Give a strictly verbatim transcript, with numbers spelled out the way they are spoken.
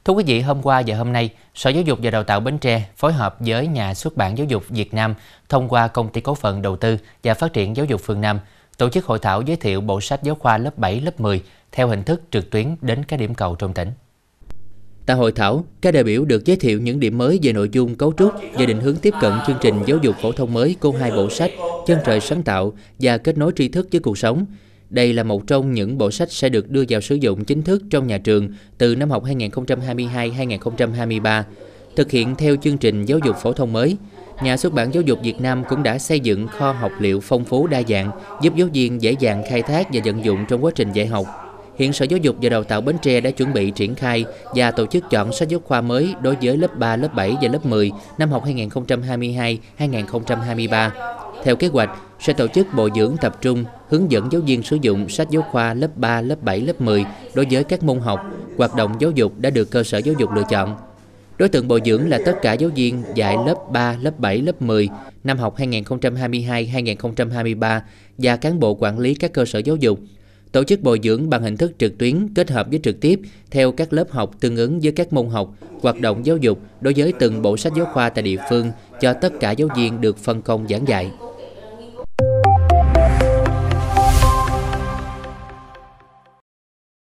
Thưa quý vị, hôm qua và hôm nay, Sở Giáo dục và Đào tạo Bến Tre phối hợp với Nhà xuất bản Giáo dục Việt Nam thông qua Công ty Cổ phần Đầu tư và Phát triển Giáo dục Phương Nam tổ chức hội thảo giới thiệu bộ sách giáo khoa lớp bảy, lớp mười theo hình thức trực tuyến đến các điểm cầu trong tỉnh. Tại hội thảo, các đại biểu được giới thiệu những điểm mới về nội dung, cấu trúc và định hướng tiếp cận chương trình giáo dục phổ thông mới của hai bộ sách Chân trời sáng tạo và Kết nối tri thức với cuộc sống. Đây là một trong những bộ sách sẽ được đưa vào sử dụng chính thức trong nhà trường từ năm học hai nghìn không trăm hai mươi hai hai nghìn không trăm hai mươi ba. Thực hiện theo chương trình giáo dục phổ thông mới, Nhà xuất bản Giáo dục Việt Nam cũng đã xây dựng kho học liệu phong phú đa dạng, giúp giáo viên dễ dàng khai thác và vận dụng trong quá trình dạy học. Hiện Sở Giáo dục và Đào tạo Bến Tre đã chuẩn bị triển khai và tổ chức chọn sách giáo khoa mới đối với lớp ba, lớp bảy và lớp mười năm học hai nghìn không trăm hai mươi hai hai nghìn không trăm hai mươi ba. Theo kế hoạch, sẽ tổ chức bồi dưỡng tập trung, hướng dẫn giáo viên sử dụng sách giáo khoa lớp ba, lớp bảy, lớp mười đối với các môn học, hoạt động giáo dục đã được cơ sở giáo dục lựa chọn. Đối tượng bồi dưỡng là tất cả giáo viên dạy lớp ba, lớp bảy, lớp mười năm học hai nghìn không trăm hai mươi hai hai nghìn không trăm hai mươi ba và cán bộ quản lý các cơ sở giáo dục. Tổ chức bồi dưỡng bằng hình thức trực tuyến kết hợp với trực tiếp theo các lớp học tương ứng với các môn học, hoạt động giáo dục đối với từng bộ sách giáo khoa tại địa phương cho tất cả giáo viên được phân công giảng dạy.